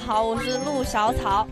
好，我是陆小草。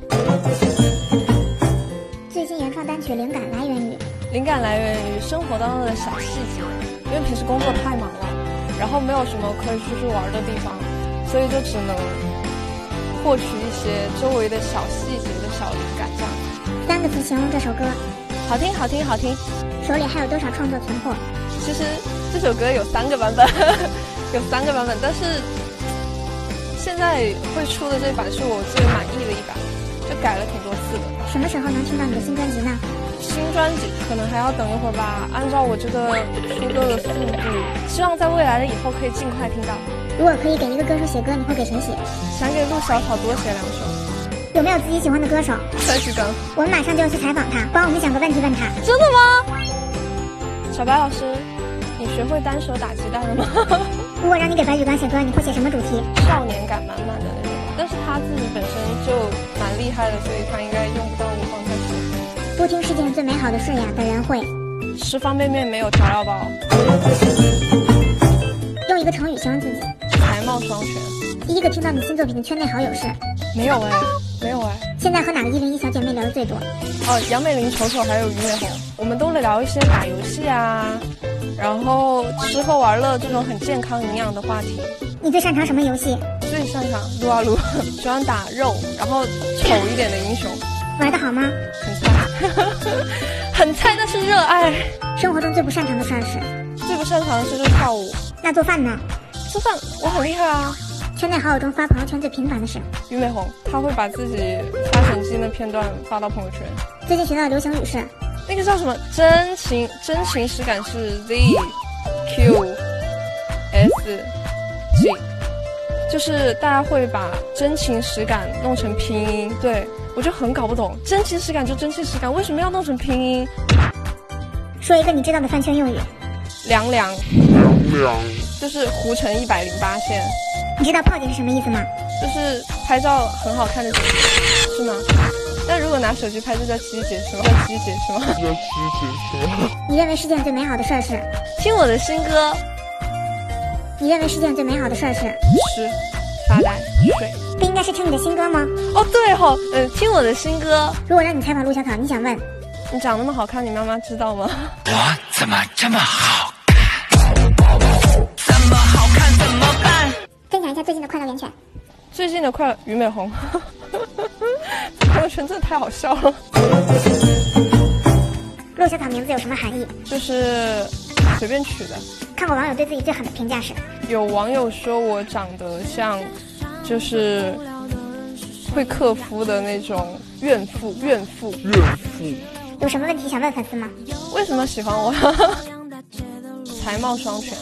最新原创单曲灵感来源于生活当中的小细节，因为平时工作太忙了，然后没有什么可以出去玩的地方，所以就只能获取一些周围的小细节的小灵感，这样。 3个字形容这首歌： 好听，好听，好听。 手里还有多少创作存货？ 其实这首歌有3个版本，有3个版本，但是现在会出的这版是我最满意的一版，就改了挺多次的。 什么时候能听到你的新专辑呢？ 新专辑可能还要等一会儿吧，按照我这个出歌的速度，希望在未来的以后可以尽快听到。 如果可以给一个歌手写歌，你会给谁写？ 想给陆小草多写2首。 有没有自己喜欢的歌手？ 蔡徐坤。我们马上就要去采访他，帮我们想个问题问他。 真的吗？小白老师，你学会单手打鸡蛋了吗？ 如果让你给白举纲写歌，你会写什么主题？ 少年感满满的那种，但是他自己本身就蛮厉害的，所以他应该用不到我放太多。 不听世界上最美好的事呀的人会吃方便面没有调料包。 用一个成语形容自己。 才貌双全。 第一个听到你新作品的圈内好友是？ 没有没有现在和哪个101小姐妹聊的最多？ 杨美玲、丑丑还有于美红，我们都聊一些打游戏啊，然后吃喝玩乐这种很健康营养的话题。 你最擅长什么游戏？ 最擅长撸啊撸，喜欢打肉，然后丑一点的英雄。 玩得好吗？ 很菜，很菜，但是热爱。 生活中最不擅长的事儿是？ 最不擅长的事就是跳舞。 那做饭呢？ 做饭我很厉害啊。 圈内好友中发朋友圈最频繁的是？ 于美红，她会把自己发神经的片段发到朋友圈。 最近学到的流行语是？ 那个叫什么？真情实感是 ZQSG， 就是大家会把真情实感弄成拼音。对，我就很搞不懂，真情实感就真情实感，为什么要弄成拼音？ 说一个你知道的饭圈用语。 凉凉，就是糊成108线。 你知道泡姐是什么意思吗？ 就是拍照很好看的姐姐，是吗？但如果拿手机拍就叫鸡姐是吗？叫鸡姐是吗？叫鸡姐是吗？ 你认为世界上最美好的事儿是？ 听我的新歌。 你认为世界上最美好的事儿是？ 吃、发呆、睡。 不应该是听你的新歌吗？ 哦，对吼，听我的新歌。 如果让你采访陆小草，你想问？ 你长那么好看，你妈妈知道吗？ 我怎么这么好看？怎么好看怎么办？ 分享一下最近的快乐源泉。 最近的快乐，于美红。朋友圈真的太好笑了。 陆小草名字有什么含义？ 就是随便取的。 看过网友对自己最狠的评价是？ 有网友说我长得像，就是会克夫的那种怨妇。 有什么问题想问粉丝吗？ 为什么喜欢我？才貌双全。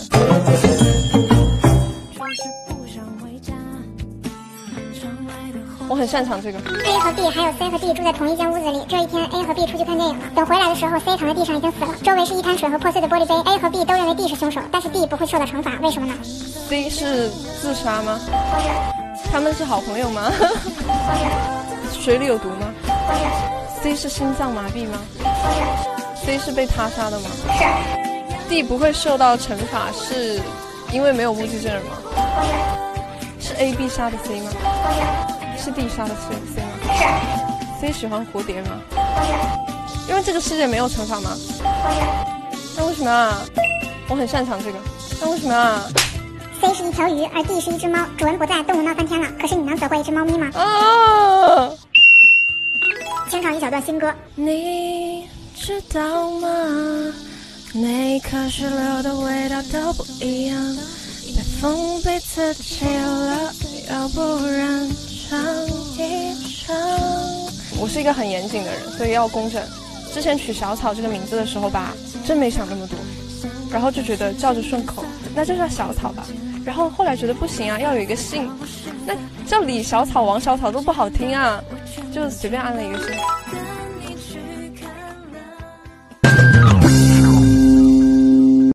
我很擅长这个。 A 和 B 还有 C 和 D 住在同一间屋子里。这一天 A 和 B 出去看电影了，等回来的时候 C 躺在地上已经死了，周围是一滩水和破碎的玻璃杯。A 和 B 都认为 D 是凶手，但是 D 不会受到惩罚，为什么呢？ C 是自杀吗？ 不是。 他们是好朋友吗？ 不是。 水里有毒吗？ 不是。 C 是心脏麻痹吗？ 不是。 C 是被他杀的吗？ 是。 D 不会受到惩罚是因为没有目击证人吗？ 不是。 是 A B 杀的 C 吗？ 不是。 是 D 杀的 C 吗？ 是。 C 喜欢蝴蝶吗？ 不是。 因为这个世界没有惩罚吗？ 不是。 那为什么啊？我很擅长这个，那为什么啊？ C 是一条鱼，而 D 是一只猫，主人不在，动物闹翻天了，可是你能死过一只猫咪吗？ 啊！ 清唱一小段新歌。 你知道吗？每颗石榴的味道都不一样，被风被刺激了，要不然唱一唱。我是一个很严谨的人，所以要工整。之前取小草这个名字的时候吧，真没想那么多，然后就觉得叫着顺口，那就叫小草吧。然后后来觉得不行啊，要有一个姓，那叫李小草、王小草都不好听啊，就随便安了一个姓。